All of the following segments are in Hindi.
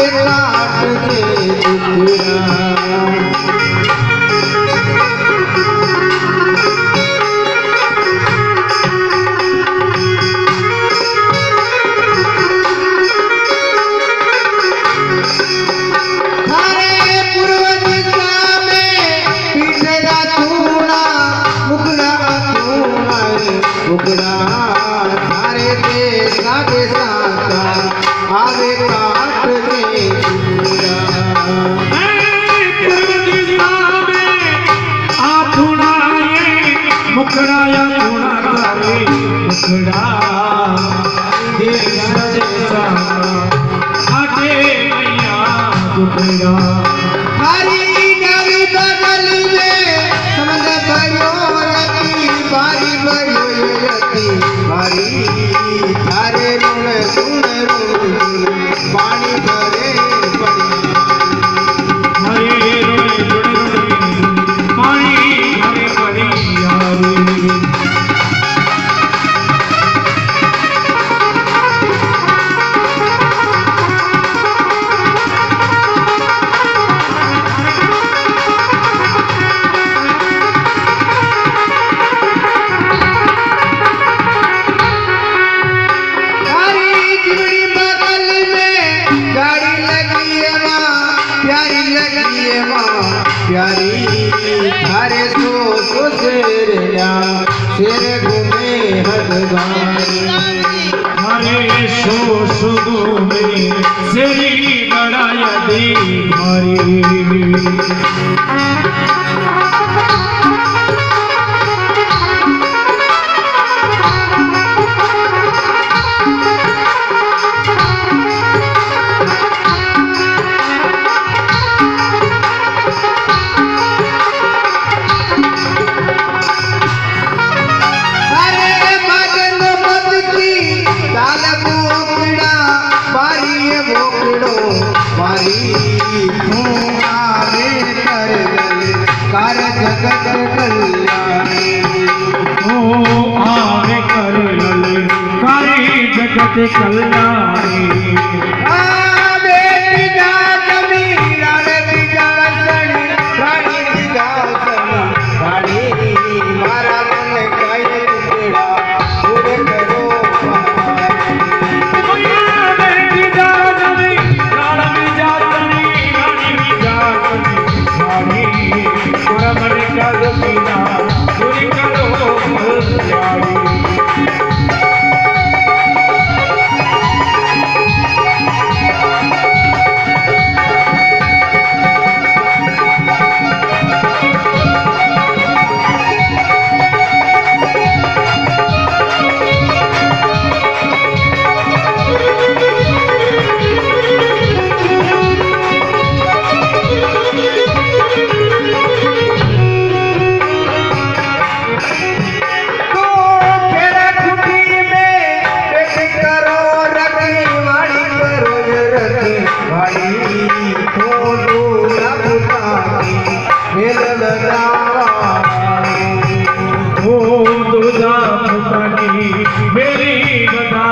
आवे काट के दुखड़ा मुकड़ा थारे देशा देशा आवे काट के मुकड़ा या थोड़ा थारे मुकड़ा देशा देशा आटे मैया मुकड़ा हरी नवी बगल में समझ भयो बारी भयो बारी थारे ऋण सुन पानी भरे पड़ी हरे ऋण पानी भरे पड़ी यारी प्यारी थारे सो शेर घूमे हदवारी हरे सो घूमे शेरी बड़ाया दी हरी कार जगत कल्याणी ओ आवे कर लले कारी जगत कल्याणी आवे जातमी राणी जासनी राणी जासनी राणी मारा मन काय तेरा पूरे करो मेरी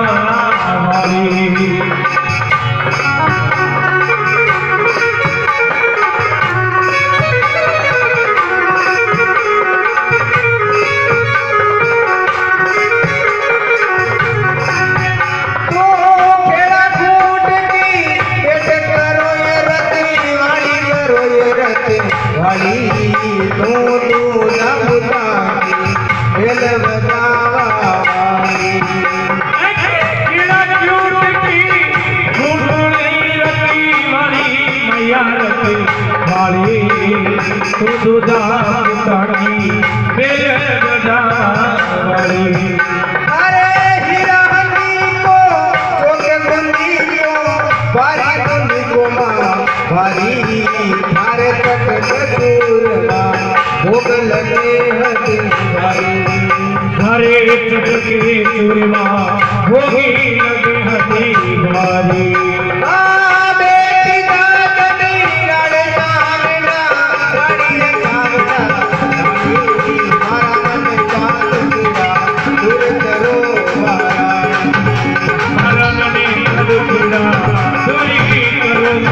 अरे हिरानी को चोके बंदी को बारी बंदी को माँ बारी थारे तक दूरना भोग लगे हरी हरे चटके चूरमा भोगी लगे हरी बारी करो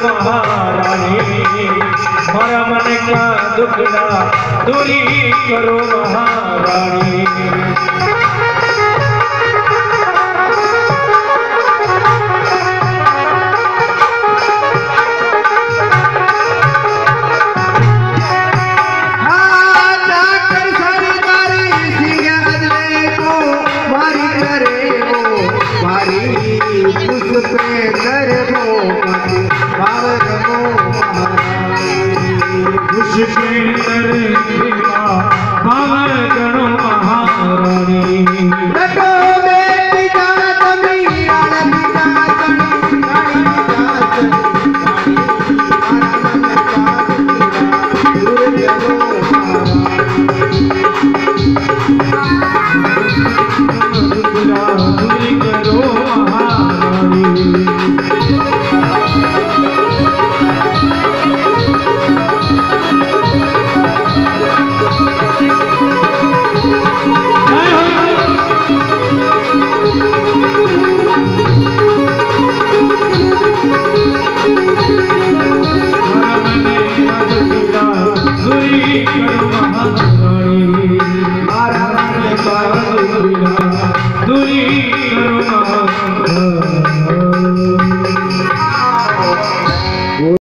महारानी मारा मन का दुखड़ा दूरी करो महारानी दूरी